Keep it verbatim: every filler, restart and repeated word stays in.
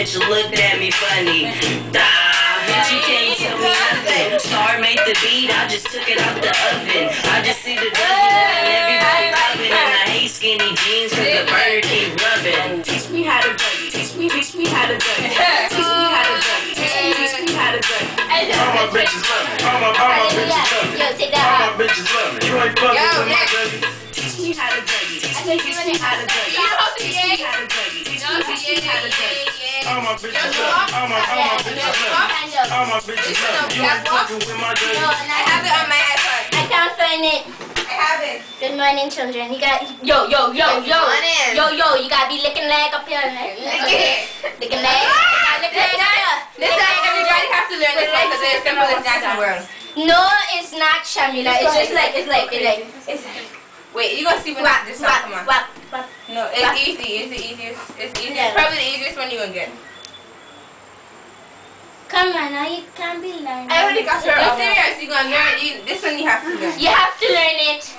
bitch looked at me funny. Nah, bitch, you can't tell me nothing. Star made the beat, I just took it out the oven. I just see the double and everybody loving. And I hate skinny jeans cause the burner keep rubbing. Teach me how to buggy, teach me, teach me how to buggy. Teach me how to buggy, teach me, teach me how to buggy. All my bitches love me, all my, all my bitches love me. Yo, take that All out. my bitches love me. You ain't fucking with my baby. Teach me how to buggy, teach me, teach me how to buggy. Teach me how to buggy, teach me, teach me how to buggy. All my bitches love me, all my, all my bitches love me. All my bitches love me. You ain't fucking with my baby. No, and I have it on my iPad. I can't find it. I have it. Good morning, children. You got yo, yo, yo, yo, morning. yo, yo. You gotta be licking leg up here, leg. Licking leg. Licking leg up here. This time everybody has to learn this like because it's simple as dancing world. No, it's not, Shamila. It's just like it's like it's like it's like. Wait, you gonna see when Wap, this wap, song come on? wap, wap. No, it's easy. It's the easiest. It's easy. Yeah. It's probably the easiest one you can get. Come on, now you can't be learning. I already got her. No, serious. You gonna learn. You, this one you have to learn. You have to learn it.